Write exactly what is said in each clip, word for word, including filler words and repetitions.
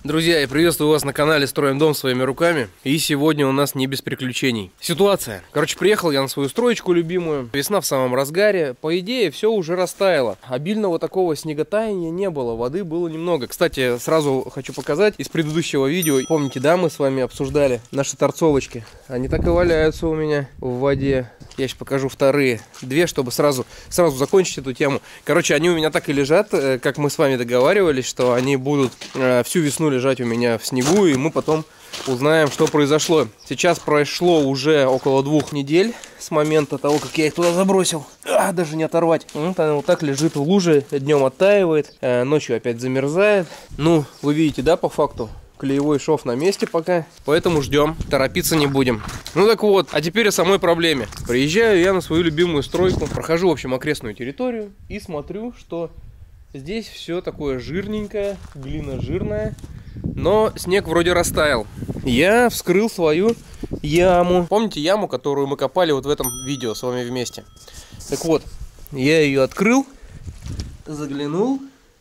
Друзья, я приветствую вас на канале «Строим дом своими руками». И сегодня у нас не без приключений. Ситуация. Короче, приехал я на свою строечку любимую. Весна в самом разгаре. По идее, все уже растаяло. Обильного такого снеготаяния не было. Воды было немного. Кстати, сразу хочу показать из предыдущего видео. Помните, да, мы с вами обсуждали наши торцовочки. Они так и валяются у меня в воде. Я сейчас покажу вторые две, чтобы сразу, сразу закончить эту тему. Короче, они у меня так и лежат, как мы с вами договаривались, что они будут э, всю весну лежать у меня в снегу, и мы потом узнаем, что произошло. Сейчас прошло уже около двух недель с момента того, как я их туда забросил. А, даже не оторвать. Вот она вот так лежит в луже, днем оттаивает, э, ночью опять замерзает. Ну, вы видите, да, по факту? Клеевой шов на месте пока, поэтому ждем, торопиться не будем. Ну так вот, а теперь о самой проблеме. Приезжаю я на свою любимую стройку, прохожу, в общем, окрестную территорию и смотрю, что здесь все такое жирненькое, глина жирная, но снег вроде растаял. Я вскрыл свою яму. Помните яму, которую мы копали вот в этом видео с вами вместе? Так вот, я ее открыл, заглянул.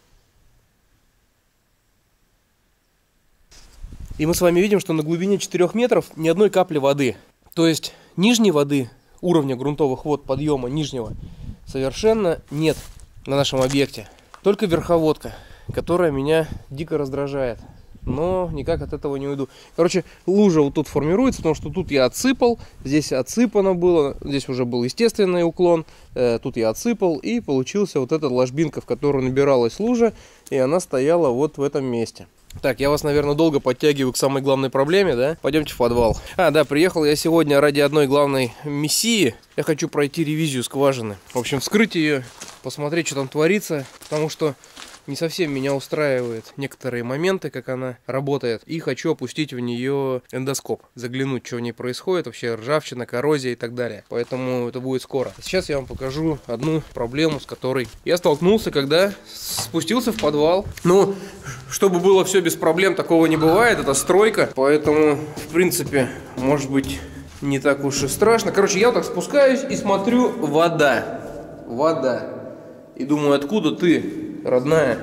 И мы с вами видим, что на глубине четырёх метров ни одной капли воды. То есть нижней воды, уровня грунтовых вод подъема нижнего, совершенно нет на нашем объекте. Только верховодка, которая меня дико раздражает. Но никак от этого не уйду. Короче, лужа вот тут формируется, потому что тут я отсыпал, здесь отсыпано было, здесь уже был естественный уклон, э, тут я отсыпал, и получился вот эта ложбинка, в которую набиралась лужа, и она стояла вот в этом месте. Так, я вас, наверное, долго подтягиваю к самой главной проблеме, да? Пойдемте в подвал. А, да, приехал я сегодня ради одной главной миссии. Я хочу пройти ревизию скважины. В общем, вскрыть ее, посмотреть, что там творится, потому что не совсем меня устраивают некоторые моменты, как она работает. И хочу опустить в нее эндоскоп. Заглянуть, что в ней происходит. Вообще ржавчина, коррозия и так далее. Поэтому это будет скоро. Сейчас я вам покажу одну проблему, с которой я столкнулся, когда спустился в подвал. Ну, чтобы было все без проблем, такого не бывает. Это стройка. Поэтому, в принципе, может быть, не так уж и страшно. Короче, я вот так спускаюсь и смотрю: вода. Вода. И думаю, откуда ты, родная?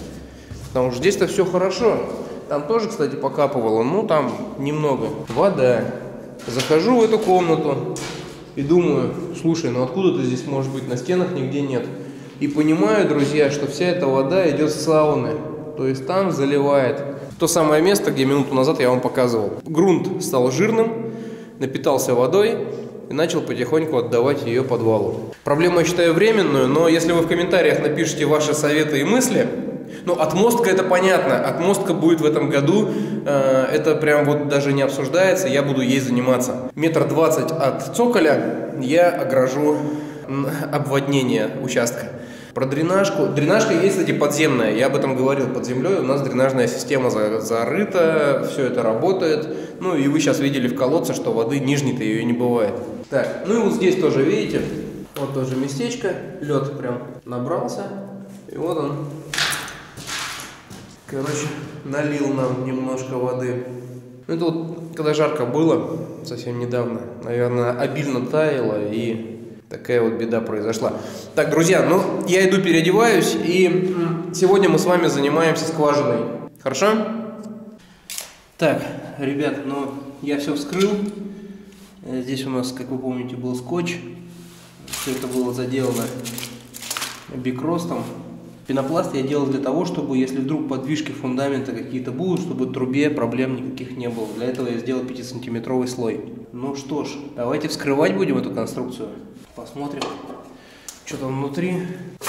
Потому что здесь-то все хорошо. Там тоже, кстати, покапывало, ну там немного. Вода. Захожу в эту комнату и думаю: слушай, ну откуда-то здесь может быть, на стенах нигде нет. И понимаю, друзья, что вся эта вода идет с сауны. То есть там заливает. То самое место, где минуту назад я вам показывал. Грунт стал жирным, напитался водой и начал потихоньку отдавать ее подвалу. Проблему я считаю временную, но если вы в комментариях напишите ваши советы и мысли, ну, отмостка это понятно, отмостка будет в этом году, э, это прям вот даже не обсуждается, я буду ей заниматься. Метр двадцать от цоколя я огражу обводнение участка. Про дренажку. Дренажка есть, кстати, подземная. Я об этом говорил, под землей у нас дренажная система зарыта, все это работает. Ну и вы сейчас видели в колодце, что воды нижней-то ее не бывает. Так, ну и вот здесь тоже, видите, вот тоже местечко, лед прям набрался. И вот он, короче, налил нам немножко воды. Ну это вот, когда жарко было, совсем недавно, наверное, обильно таяло, и такая вот беда произошла. Так, друзья, ну, я иду переодеваюсь, и сегодня мы с вами занимаемся скважиной. Хорошо? Так, ребят, ну, я все вскрыл. Здесь у нас, как вы помните, был скотч. Все это было заделано бикростом. Пенопласт я делал для того, чтобы, если вдруг подвижки фундамента какие-то будут, чтобы в трубе проблем никаких не было. Для этого я сделал пятисантиметровый слой. Ну что ж, давайте вскрывать будем эту конструкцию. Посмотрим, что там внутри.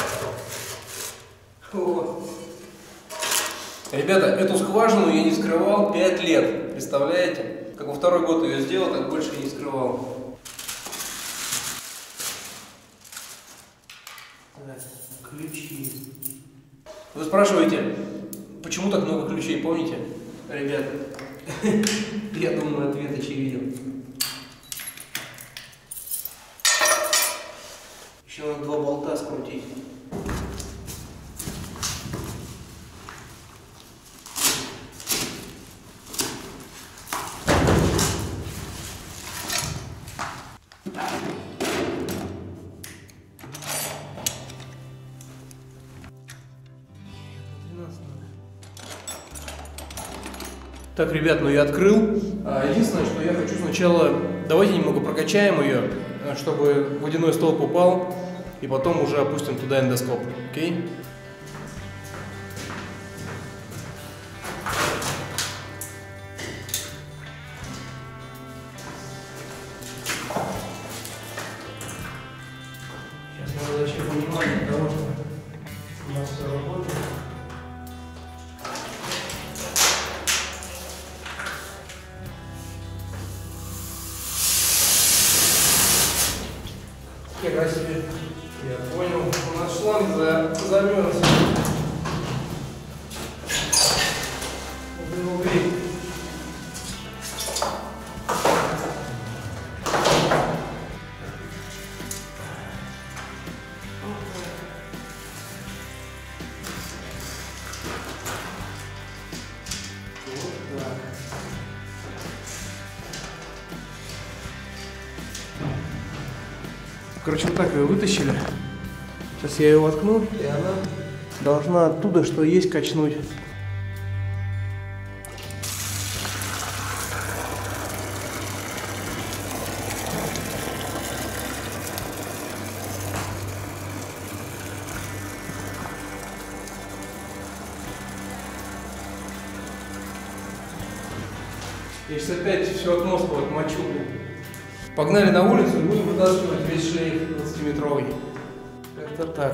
О. Ребята, эту скважину я не скрывал пять лет. Представляете? Как во второй год ее сделал, так больше не скрывал. Так, ключи. Вы спрашиваете, почему так много ключей, помните? Ребят, я думаю, ответ очевиден. Еще надо два болта скрутить. Так, ребят, ну я открыл. Единственное, что я хочу сначала... Давайте немного прокачаем ее, чтобы водяной столб упал, и потом уже опустим туда эндоскоп. Окей? Сейчас надо вообще внимание к тому, что у нас все работает. Хера себе. Я понял. У нас шланг за... замерз. Внутри. Короче, вот так ее вытащили. Сейчас я ее воткну, и она должна оттуда, что есть, качнуть. Я сейчас опять все от мозга отмочу. Погнали на улицу и будем вытаскивать весь шлейф двадцатиметровый. Как-то так.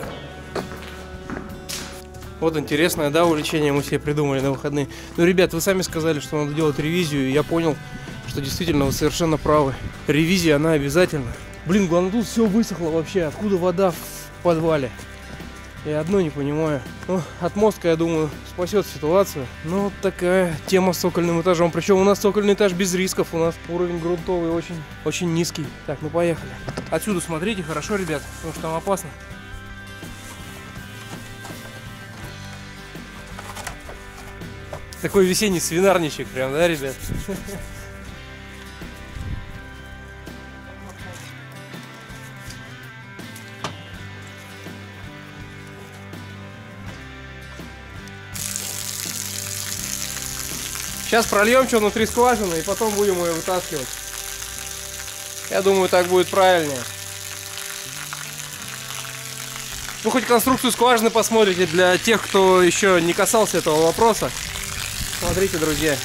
Вот интересное, да, увлечение мы себе придумали на выходные. Ну, ребят, вы сами сказали, что надо делать ревизию, и я понял, что действительно вы совершенно правы. Ревизия, она обязательна. Блин, главное, тут все высохло вообще. Откуда вода в подвале? Я одно не понимаю. Ну, отмостка, я думаю, спасет ситуацию. Но вот такая тема с цокольным этажом. Причем у нас цокольный этаж без рисков. У нас уровень грунтовый очень, очень низкий. Так, ну поехали. Отсюда смотрите, хорошо, ребят, потому что там опасно. Такой весенний свинарничек прям, да, ребят? Сейчас прольем что внутри скважины, и потом будем ее вытаскивать. Я думаю, так будет правильнее. Ну, хоть конструкцию скважины посмотрите для тех, кто еще не касался этого вопроса. Смотрите, друзья.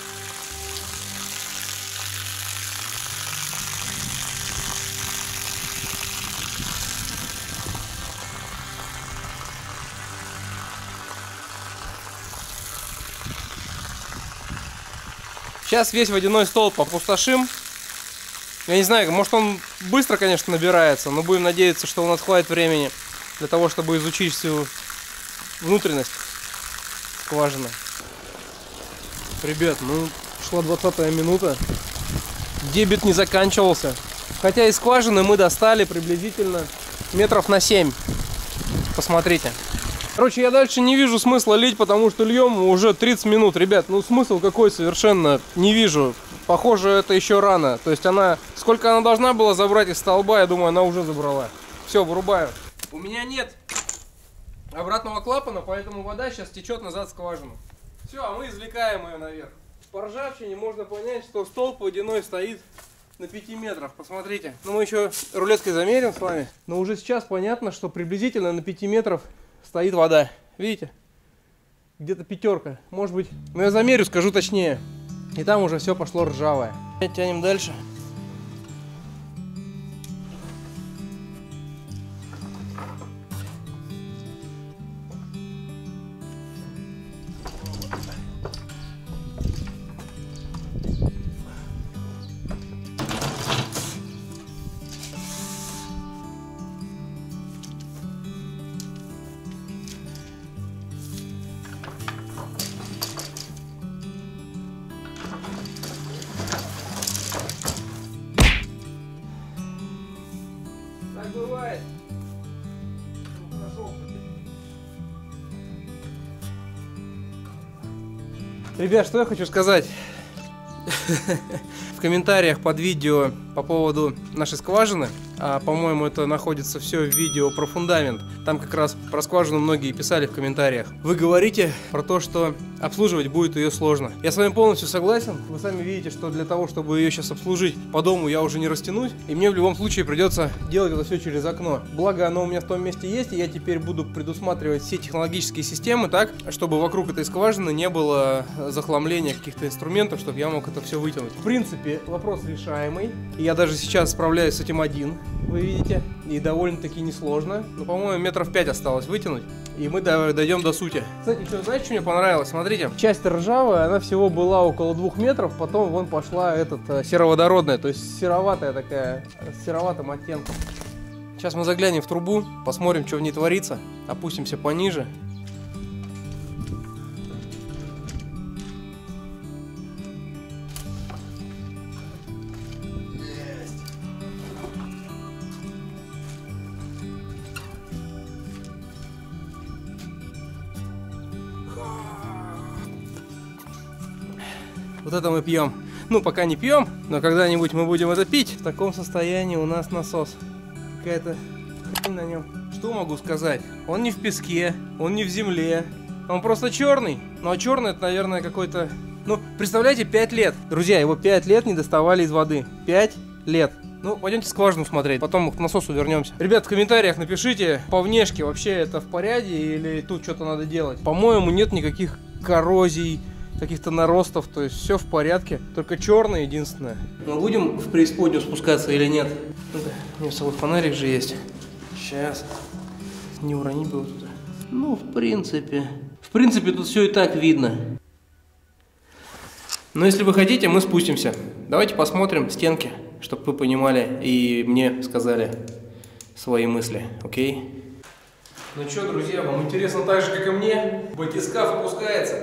Сейчас весь водяной столб опустошим. Я не знаю, может он быстро, конечно, набирается, но будем надеяться, что у нас хватит времени для того, чтобы изучить всю внутренность скважины. Ребят, ну шла двадцатая минута. Дебют не заканчивался. Хотя из скважины мы достали приблизительно метров на семь. Посмотрите. Короче, я дальше не вижу смысла лить, потому что льем уже тридцать минут. Ребят, ну смысл какой совершенно не вижу. Похоже, это еще рано. То есть она... Сколько она должна была забрать из столба, я думаю, она уже забрала. Все, вырубаю. У меня нет обратного клапана, поэтому вода сейчас течет назад в скважину. Все, а мы извлекаем ее наверх. По ржавчине можно понять, что столб водяной стоит на пяти метрах. Посмотрите. Ну, мы еще рулеткой замерим с вами. Но уже сейчас понятно, что приблизительно на пяти метрах стоит вода. Видите? Где-то пятерка. Может быть. Но я замерю, скажу точнее. И там уже все пошло ржавое. Тянем дальше. Бывает. Ребят, что я хочу сказать. В комментариях под видео по поводу нашей скважины А, по-моему, это находится все в видео про фундамент. Там как раз про скважину многие писали в комментариях. Вы говорите про то, что обслуживать будет ее сложно. Я с вами полностью согласен. Вы сами видите, что для того, чтобы ее сейчас обслужить по дому, я уже не растянуть. И мне в любом случае придется делать это все через окно. Благо, оно у меня в том месте есть, и я теперь буду предусматривать все технологические системы так, чтобы вокруг этой скважины не было захламления каких-то инструментов, чтобы я мог это все вытянуть. В принципе, вопрос решаемый. И я даже сейчас справляюсь с этим один. Вы видите, и довольно-таки несложно. Но, по-моему, метров пять осталось вытянуть, и мы дойдем до сути. Кстати, что, знаете, что мне понравилось? Смотрите, часть ржавая, она всего была около двух метров, потом вон пошла этот э, сероводородная, то есть сероватая такая, с сероватым оттенком. Сейчас мы заглянем в трубу, посмотрим, что в ней творится, опустимся пониже. Вот это мы пьем. Ну, пока не пьем, но когда-нибудь мы будем это пить. В таком состоянии у нас насос. Какая-то хрень на нем. Что могу сказать? Он не в песке, он не в земле. Он просто черный. Ну, а черный это, наверное, какой-то... Ну, представляете, пять лет. Друзья, его пять лет не доставали из воды. пять лет. Ну, пойдемте скважину смотреть, потом к насосу вернемся. Ребят, в комментариях напишите, по внешке вообще это в порядке или тут что-то надо делать. По-моему, нет никаких коррозий, каких-то наростов, то есть все в порядке, только черное единственное. Мы будем в преисподнюю спускаться или нет? Ну-ка, у меня с собой фонарик же есть. Сейчас. Не уронить бы вот туда. Ну, в принципе. В принципе, тут все и так видно. Но если вы хотите, мы спустимся. Давайте посмотрим стенки, чтобы вы понимали и мне сказали свои мысли, окей? Ну что, друзья, вам интересно так же, как и мне? Батискаф опускается.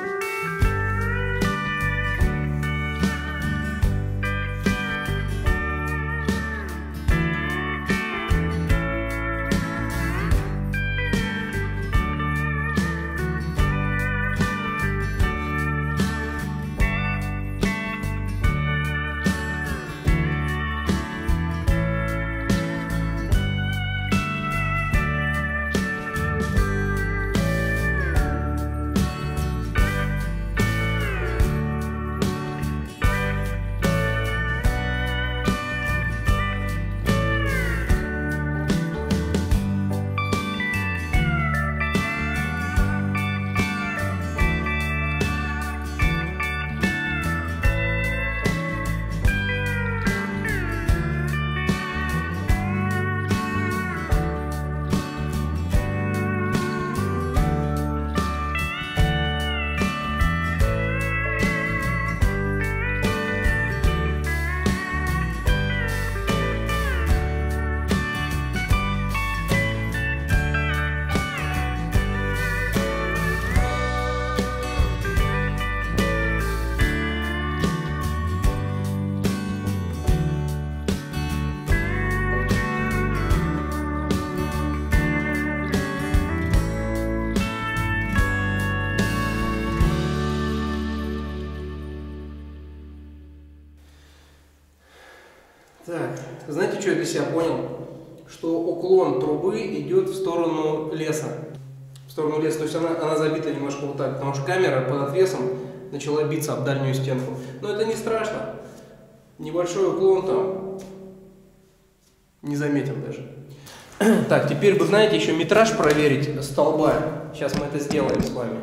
Так, знаете, что я для себя понял? Что уклон трубы идет в сторону леса. В сторону леса, то есть она, она забита немножко вот так, потому что камера под отвесом начала биться об дальнюю стенку. Но это не страшно. Небольшой уклон там не заметен даже. Так, теперь бы, знаете, еще метраж проверить столба. Сейчас мы это сделаем с вами.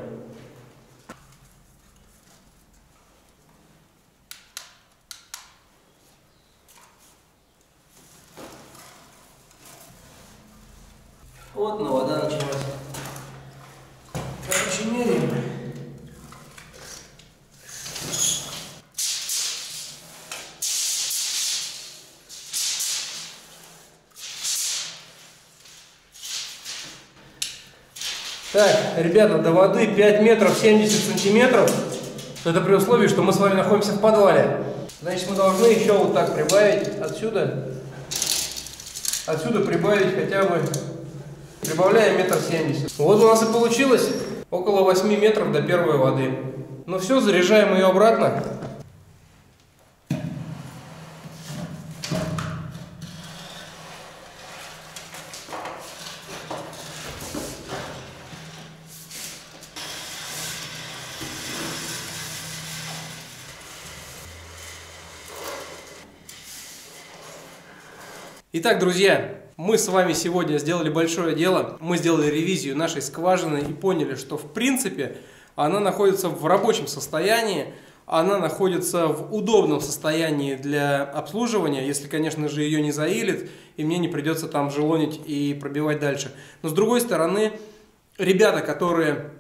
Вот, ну, вода началась. Короче, меряем. Так, ребята, до воды пять метров семьдесят сантиметров. Это при условии, что мы с вами находимся в подвале. Значит, мы должны еще вот так прибавить отсюда. Отсюда прибавить хотя бы... Прибавляем метр семьдесят. Вот у нас и получилось около восьми метров до первой воды. Ну все, заряжаем ее обратно. Итак, друзья, мы с вами сегодня сделали большое дело. Мы сделали ревизию нашей скважины и поняли, что в принципе она находится в рабочем состоянии. Она находится в удобном состоянии для обслуживания, если, конечно же, ее не заилит, и мне не придется там желонить и пробивать дальше. Но с другой стороны, ребята, которые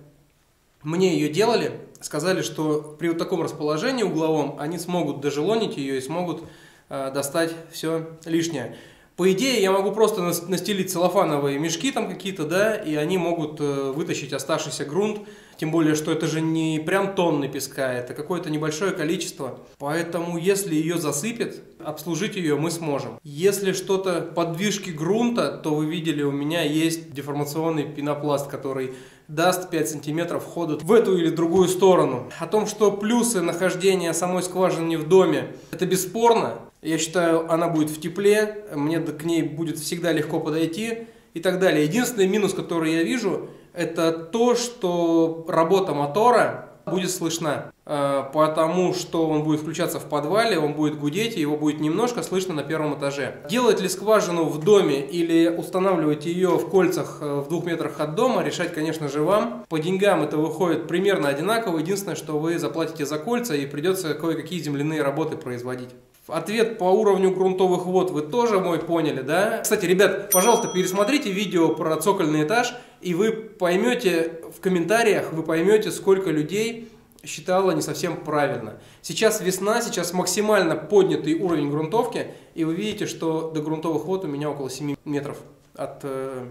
мне ее делали, сказали, что при вот таком расположении угловом они смогут дожелонить ее и смогут э, достать все лишнее. По идее, я могу просто настелить целлофановые мешки там какие-то, да, и они могут э, вытащить оставшийся грунт. Тем более, что это же не прям тонны песка, это какое-то небольшое количество. Поэтому, если ее засыпет, обслужить ее мы сможем. Если что-то подвижки грунта, то вы видели, у меня есть деформационный пенопласт, который даст пять сантиметров хода в эту или другую сторону. О том, что плюсы нахождения самой скважины в доме, это бесспорно. Я считаю, она будет в тепле, мне к ней будет всегда легко подойти и так далее. Единственный минус, который я вижу, это то, что работа мотора будет слышна, потому что он будет включаться в подвале, он будет гудеть, и его будет немножко слышно на первом этаже. Делать ли скважину в доме или устанавливать ее в кольцах в двух метрах от дома, решать, конечно же, вам. По деньгам это выходит примерно одинаково, единственное, что вы заплатите за кольца и придется кое-какие земляные работы производить. Ответ по уровню грунтовых вод вы тоже мой поняли, да? Кстати, ребят, пожалуйста, пересмотрите видео про цокольный этаж, и вы поймете в комментариях, вы поймете, сколько людей считало не совсем правильно. Сейчас весна, сейчас максимально поднятый уровень грунтовки, и вы видите, что до грунтовых вод у меня около семи метров от э,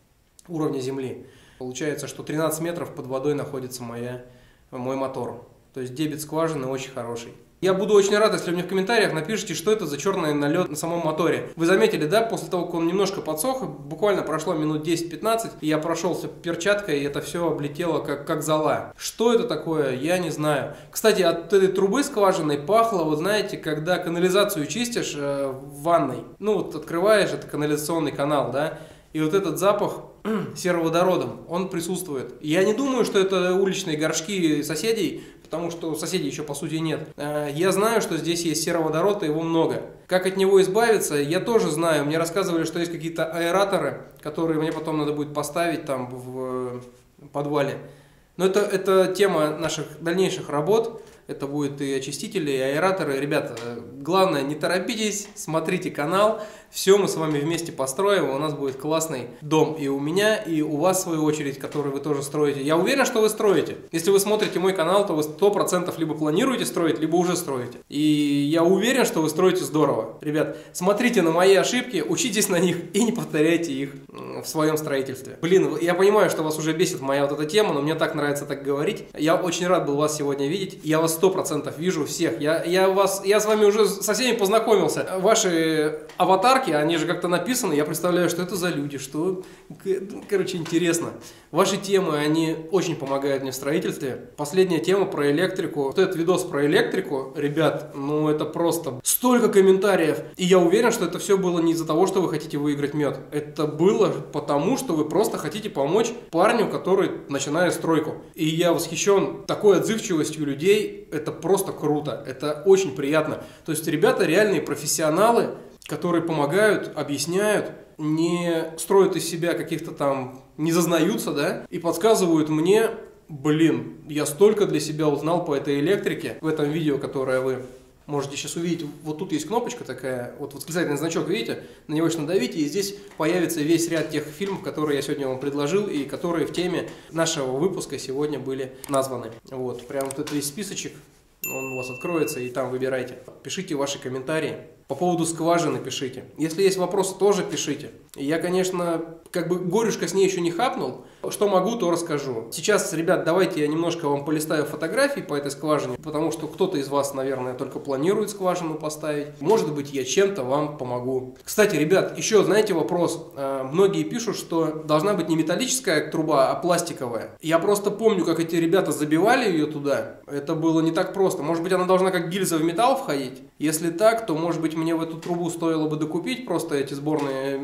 уровня земли. Получается, что тринадцать метров под водой находится моя, мой мотор. То есть дебит скважины очень хороший. Я буду очень рад, если вы мне в комментариях напишите, что это за черный налет на самом моторе. Вы заметили, да, после того, как он немножко подсох, буквально прошло минут десять-пятнадцать, и я прошелся перчаткой, и это все облетело как, как зола. Что это такое, я не знаю. Кстати, от этой трубы скважинной пахло, вот знаете, когда канализацию чистишь э, в ванной, ну вот открываешь, это канализационный канал, да, и вот этот запах сероводородом, он присутствует. Я не думаю, что это уличные горшки соседей, потому что соседей еще по сути нет. Я знаю, что здесь есть сероводород, и его много. Как от него избавиться, я тоже знаю. Мне рассказывали, что есть какие-то аэраторы, которые мне потом надо будет поставить там в подвале. Но это, это тема наших дальнейших работ. Это будет и очистители, и аэраторы. Ребята, главное, не торопитесь, смотрите канал. Все мы с вами вместе построим, у нас будет классный дом и у меня, и у вас, в свою очередь, который вы тоже строите. Я уверен, что вы строите. Если вы смотрите мой канал, то вы сто процентов либо планируете строить, либо уже строите. И я уверен, что вы строите здорово. Ребят, смотрите на мои ошибки, учитесь на них и не повторяйте их в своем строительстве. Блин, я понимаю, что вас уже бесит моя вот эта тема, но мне так нравится так говорить. Я очень рад был вас сегодня видеть. Я вас сто процентов вижу всех. Я, я, вас, я с вами уже со всеми познакомился. Ваши аватарки, они же как-то написаны. Я представляю, что это за люди, что... Короче, интересно. Ваши темы, они очень помогают мне в строительстве. Последняя тема про электрику. Вот этот видос про электрику, ребят, ну это просто столько комментариев. И я уверен, что это все было не из-за того, что вы хотите выиграть мед. Это было потому, что вы просто хотите помочь парню, который начинает стройку. И я восхищен такой отзывчивостью людей. Это просто круто. Это очень приятно. То есть ребята реальные профессионалы, которые помогают, объясняют, не строят из себя каких-то там, не зазнаются, да, и подсказывают мне, блин, я столько для себя узнал по этой электрике в этом видео, которое вы можете сейчас увидеть. Вот тут есть кнопочка такая, вот восклицательный значок, видите, на него еще надавите, и здесь появится весь ряд тех фильмов, которые я сегодня вам предложил, и которые в теме нашего выпуска сегодня были названы. Вот, прям вот этот весь списочек, он у вас откроется, и там выбирайте. Пишите ваши комментарии. По поводу скважины пишите. Если есть вопросы, тоже пишите. Я, конечно, как бы горюшка с ней еще не хапнул. Что могу, то расскажу. Сейчас, ребят, давайте я немножко вам полистаю фотографии по этой скважине, потому что кто-то из вас, наверное, только планирует скважину поставить. Может быть, я чем-то вам помогу. Кстати, ребят, еще, знаете, вопрос. Многие пишут, что должна быть не металлическая труба, а пластиковая. Я просто помню, как эти ребята забивали ее туда. Это было не так просто. Может быть, она должна как гильза в металл входить? Если так, то, может быть, мне в эту трубу стоило бы докупить просто эти сборные пластиковые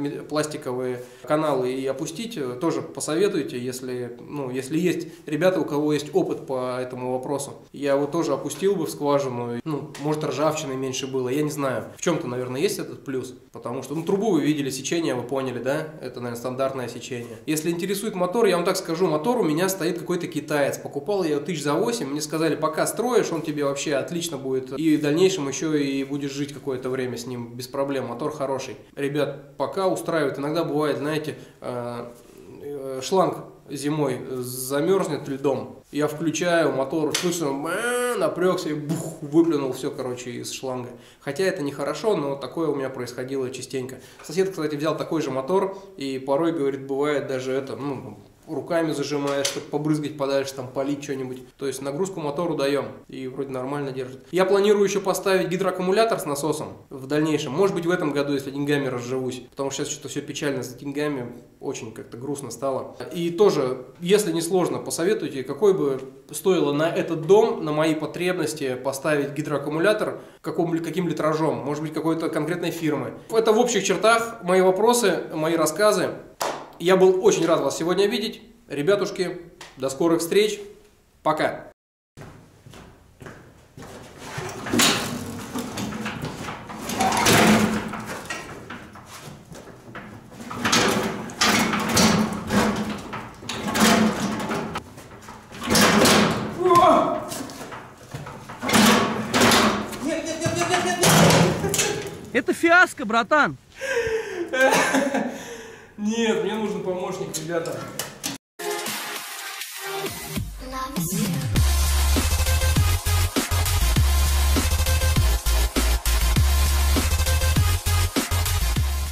пластиковые каналы и опустить, тоже посоветуйте, если, ну, если есть ребята, у кого есть опыт по этому вопросу. Я вот тоже опустил бы в скважину, ну, может, ржавчины меньше было, я не знаю. В чем-то, наверное, есть этот плюс, потому что, ну, трубу вы видели, сечение вы поняли, да? Это, наверное, стандартное сечение. Если интересует мотор, я вам так скажу, мотор у меня стоит какой-то китаец. Покупал я его тысяч за восемь, мне сказали, пока строишь, он тебе вообще отлично будет, и в дальнейшем еще и будешь жить какое-то время с ним без проблем, мотор хороший. Ребят, пока устраивает, иногда бывает, знаете, шланг зимой замерзнет льдом, я включаю мотор, слышу, напрягся и бух, выплюнул все, короче, из шланга. Хотя это нехорошо, но такое у меня происходило частенько. Сосед, кстати, взял такой же мотор, и порой, говорит, бывает даже это, ну, руками зажимаешь, чтобы побрызгать подальше, там, полить что-нибудь. То есть нагрузку мотору даем, и вроде нормально держит. Я планирую еще поставить гидроаккумулятор с насосом в дальнейшем. Может быть, в этом году, если деньгами разживусь. Потому что сейчас что-то все печально с деньгами, очень как-то грустно стало. И тоже, если не сложно, посоветуйте, какой бы стоило на этот дом, на мои потребности поставить гидроаккумулятор, каком, каким литражом, может быть, какой-то конкретной фирмы. Это в общих чертах мои вопросы, мои рассказы. Я был очень рад вас сегодня видеть. Ребятушки, до скорых встреч. Пока. Нет, нет, нет, нет, нет, нет, нет. Это фиаско, братан. Нет, мне нужен помощник, ребята.